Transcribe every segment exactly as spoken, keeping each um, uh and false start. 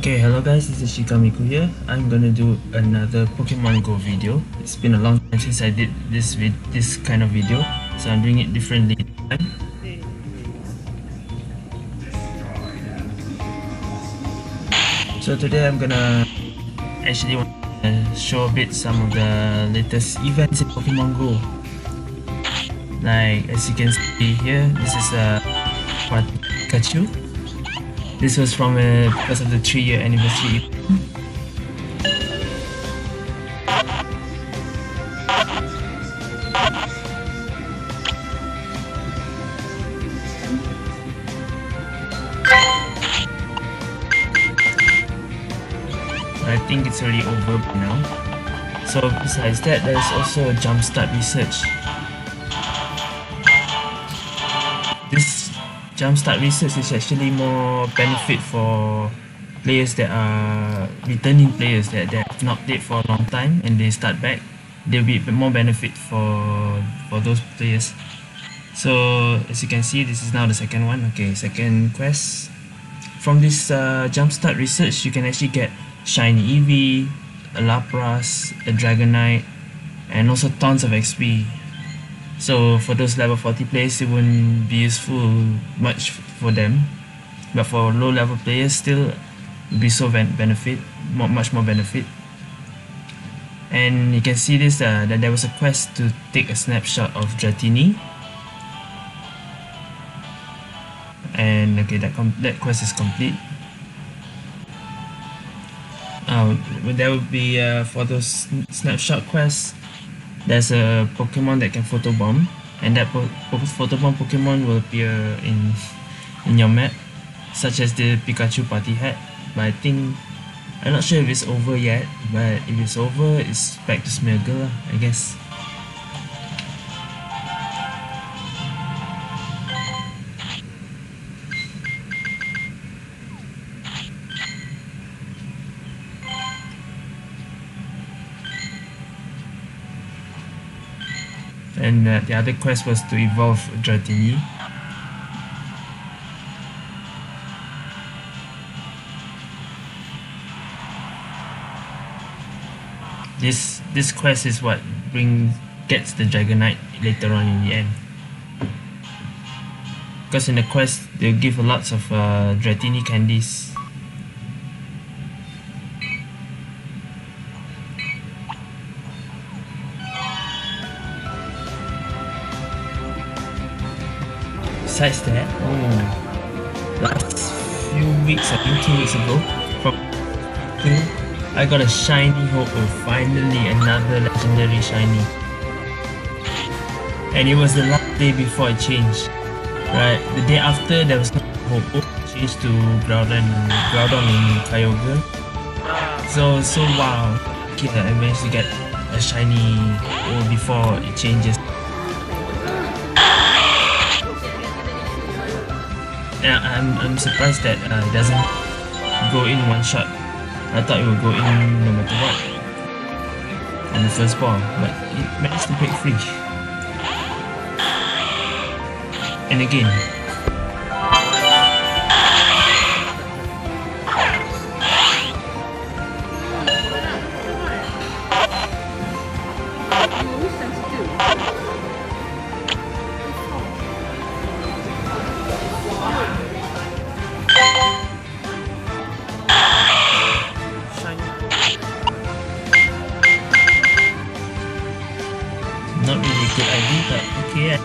Okay, hello guys, this is Shikamiku here. I'm gonna do another Pokemon Go video. It's been a long time since I did this vid this kind of video, so I'm doing it differently this time. So today I'm gonna actually want to show a bit some of the latest events in Pokemon Go. Like as you can see here, this is a uh, Pikachu. This was from uh, because of the three year anniversary. I think it's already over now. So besides that, there's also a Jumpstart research. This Jumpstart research is actually more benefit for players that are returning players that, that have not played for a long time and they start back. There'll be more benefit for for those players. So as you can see, this is now the second one. Okay, second quest. From this uh, Jumpstart research, you can actually get Shiny Eevee, a Lapras, a Dragonite, and also tons of X P. So for those level forty players, it wouldn't be useful much for them, but for low level players, still it'll be so benefit, more, much more benefit. And you can see this uh, that there was a quest to take a snapshot of Dratini, and okay, that com that quest is complete. Uh, there will be uh, for those snapshot quests, there's a Pokemon that can photobomb, and that po photobomb Pokemon will appear in in your map, such as the Pikachu party hat. But I think I'm not sure if it's over yet. But if it's over, it's back to Smeargle, I guess. And uh, the other quest was to evolve Dratini. This this quest is what brings gets the Dragonite later on in the end. Because in the quest they'll give lots of uh, Dratini candies. Besides that, oh, last few weeks, I think two weeks ago, from two, I got a shiny Ho-Oh, finally another legendary shiny. And it was the last day before it changed. Right, the day after there was no Ho-Oh, changed to Groudon, Groudon and Kyogre. So, so wow, okay, I managed to get a shiny Ho-Oh before it changes. Yeah, I'm, I'm surprised that uh, it doesn't go in one shot. I thought it would go in no matter what on the first ball, but it managed to break free. And again, not really good idea, but okay.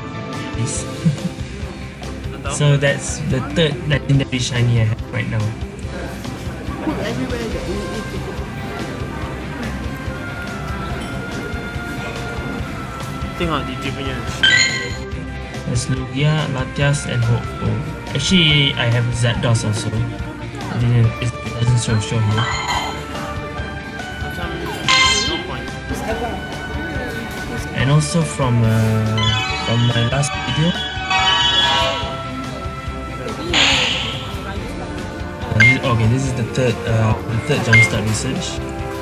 So that's the third legendary shiny I have right now. Tengok D J punya. There's Lugia, Latias, and Ho-Oh. Actually, I have Zapdos also. It doesn't show show here. And also from uh, from my last video, uh, this, okay, this is the third uh, the third Jumpstart research.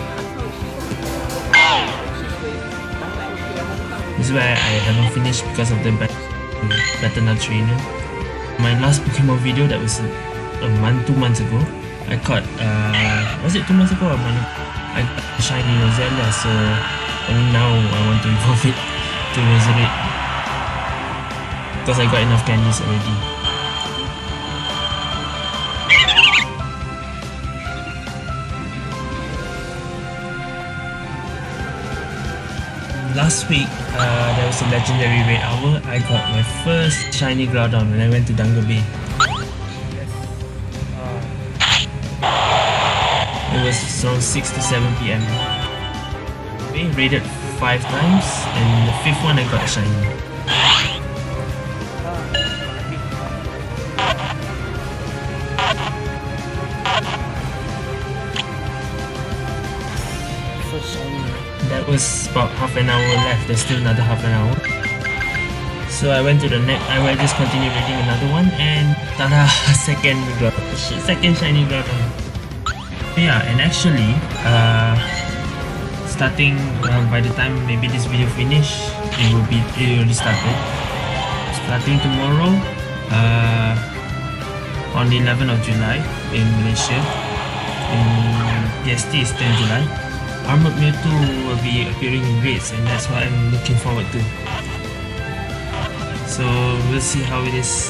This is where I haven't finished because of the Battle Trainer. My last Pokemon video, that was a, a month, two months ago, I caught, uh, was it two months ago or month? I got shiny Roselia, so I mean now I want to evolve it to Resurrect because I got enough candies already. Last week, uh, there was a legendary Red Owl. I got my first shiny Groudon when I went to Dunga Bay. It was around six to seven p m We raided five times, and the fifth one I got a shiny. That was about half an hour left. There's still another half an hour. So I went to the next. I will just continue reading another one, and tada! Second Groudon, second shiny Groudon. Yeah, and actually, uh, starting uh, by the time maybe this video finish, it will be it already started. Starting tomorrow, uh, on the eleventh of July in Malaysia, in P S T is tenth July. Armored Mewtwo will be appearing in raids, and that's what I'm looking forward to. So we'll see how it is.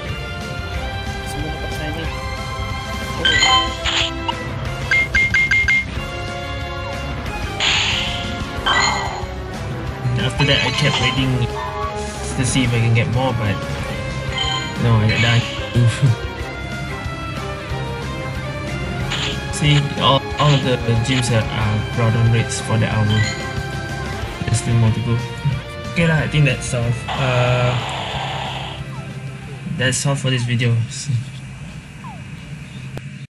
After that, I kept waiting to see if I can get more, but no, I got done. See, all, all of the gyms are uh, Groudon raids for the hour. There's still more to go. Okay lah, I think that's all. Uh, that's all for this video.